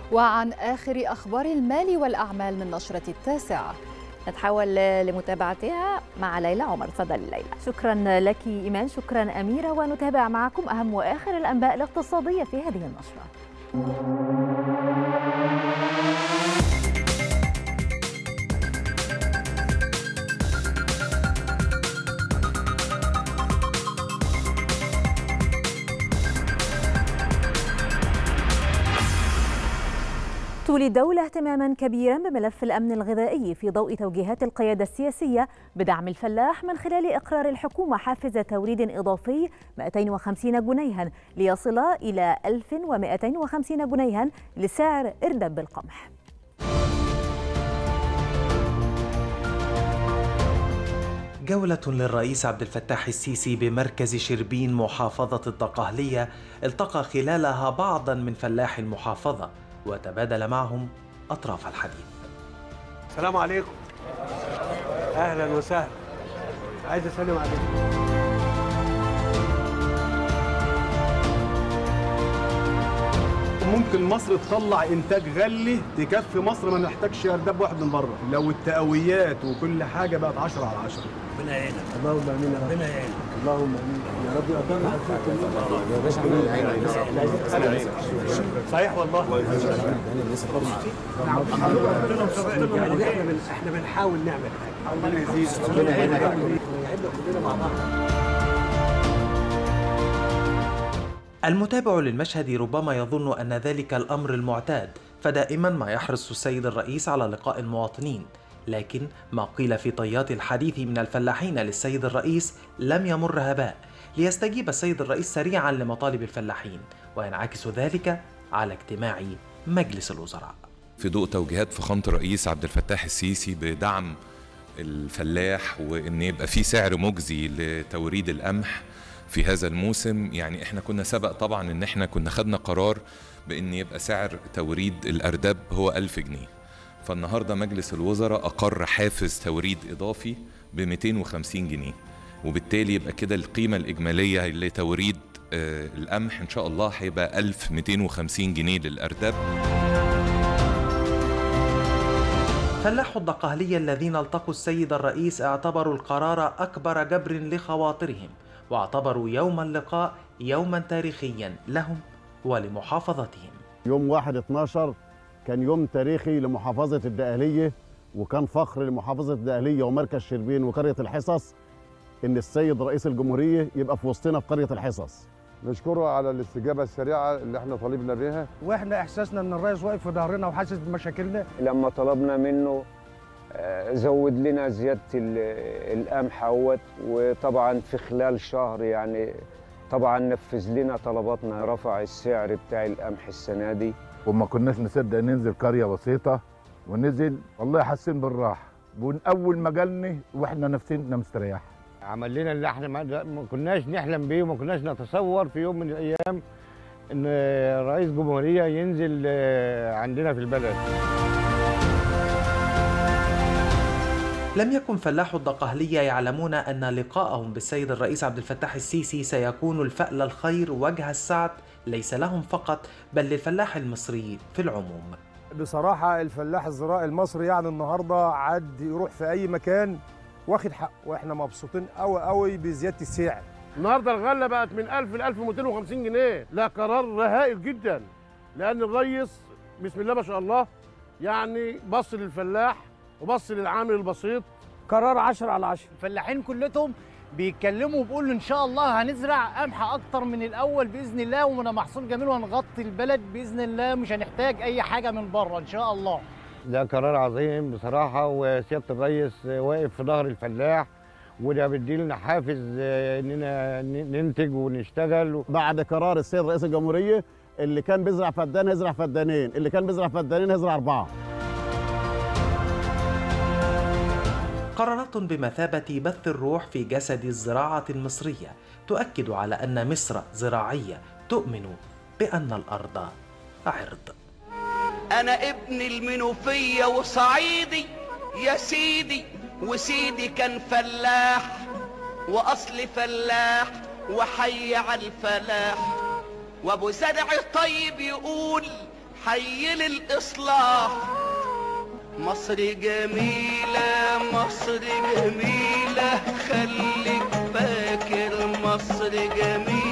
وعن آخر أخبار المال والأعمال من نشرة 9. نتحول لمتابعتها مع ليلى عمر. تفضلي ليلى. شكرا لك إيمان. شكرا أميرة. ونتابع معكم أهم وآخر الأنباء الاقتصادية في هذه النشرة. تولي الدولة اهتماما كبيرا بملف الأمن الغذائي في ضوء توجيهات القيادة السياسية بدعم الفلاح من خلال إقرار الحكومة حافز توريد إضافي 250 جنيها ليصل إلى 1250 جنيها لسعر إرداب القمح. جولة للرئيس عبد الفتاح السيسي بمركز شربين محافظة الدقهلية التقى خلالها بعضا من فلاح المحافظة وتبادل معهم أطراف الحديث. السلام عليكم. أهلا وسهلا. عايز أسلم عليكم. ممكن مصر تطلع إنتاج غلي تكفي مصر، ما نحتاجش أرداب واحد من بره، لو التقويات وكل حاجة بقت 10 على 10. ربنا يعينك. اللهم آمين يا رب. ربنا يعينك. اللهم آمين يا رب. يقدرنا يا باشا. صحيح والله. احنا بنحاول نعمل حاجة. ربنا يزيد. ربنا يعينك. يعيننا كلنا مع بعض. المتابع للمشهد ربما يظن أن ذلك الأمر المعتاد، فدائما ما يحرص السيد الرئيس على لقاء المواطنين، لكن ما قيل في طيات الحديث من الفلاحين للسيد الرئيس لم يمر هباء، ليستجيب السيد الرئيس سريعا لمطالب الفلاحين، وينعكس ذلك على اجتماع مجلس الوزراء. في ضوء توجيهات فخامة الرئيس عبد الفتاح السيسي بدعم الفلاح وإن يبقى في سعر مجزي لتوريد القمح في هذا الموسم، يعني احنا كنا سبق طبعا ان احنا كنا خدنا قرار بان يبقى سعر توريد الارداب هو 1000 جنيه. فالنهاردة مجلس الوزراء اقر حافز توريد اضافي ب 250 جنيه، وبالتالي يبقى كده القيمة الاجمالية لتوريد القمح ان شاء الله هيبقى 1250 جنيه للارداب. فلاح الدقهلية الذين التقوا السيد الرئيس اعتبروا القرار اكبر جبر لخواطرهم، واعتبروا يوم اللقاء يوما تاريخيا لهم ولمحافظتهم. يوم 1/12 كان يوم تاريخي لمحافظة الدقهلية، وكان فخر لمحافظة الدقهلية ومركز شربين وقرية الحصص إن السيد رئيس الجمهورية يبقى في وسطنا في قرية الحصص. نشكره على الاستجابة السريعة اللي احنا طالبنا بها، واحنا احساسنا ان الرئيس واقف في ظهرنا وحاسس بمشاكلنا. لما طلبنا منه زود لنا زيادة القمح اهوت، وطبعا في خلال شهر يعني طبعا نفذ لنا طلباتنا، رفع السعر بتاع القمح السنة دي. وما كناش نصدق ننزل قرية بسيطة، ونزل والله حاسين بالراحة، ومن أول ما جالني واحنا نفسنا مستريح. عمل لنا اللي احنا ما كناش نحلم بيه وما كناش نتصور في يوم من الأيام إن رئيس جمهورية ينزل عندنا في البلد. لم يكن فلاح الدقهلية يعلمون أن لقاءهم بالسيد الرئيس عبد الفتاح السيسي سيكون الفأل الخير وجه السعد ليس لهم فقط بل للفلاح المصري في العموم. بصراحة الفلاح الزراعي المصري يعني النهاردة عاد يروح في أي مكان واخد حق، وإحنا مبسوطين قوي قوي بزيادة السعر. النهارده الغلة بقت من 1000 ل 1250 جنيه، لا قرار هائل جدا، لأن الرئيس بسم الله ما شاء الله يعني بص للفلاح وبص للعامل البسيط. قرار 10 على 10. الفلاحين كلهم بيتكلموا وبيقولوا ان شاء الله هنزرع قمح اكتر من الاول باذن الله، ومن محصول جميل وهنغطي البلد باذن الله، مش هنحتاج اي حاجه من بره ان شاء الله. ده قرار عظيم بصراحه، وسياده الرئيس واقف في ظهر الفلاح، وده بيديلنا حافز اننا ننتج ونشتغل. بعد قرار السيد رئيس الجمهوريه اللي كان بيزرع فدان هيزرع فدانين، اللي كان بيزرع فدانين هيزرع 4. قرارات بمثابة بث الروح في جسد الزراعة المصرية تؤكد على أن مصر زراعية تؤمن بأن الأرض عرض. أنا ابن المنوفية وصعيدي يا سيدي، وسيدي كان فلاح وأصل فلاح وحي على الفلاح، وأبو زرع طيب يقول حي للإصلاح. مصر جميلة مصر جميلة خلي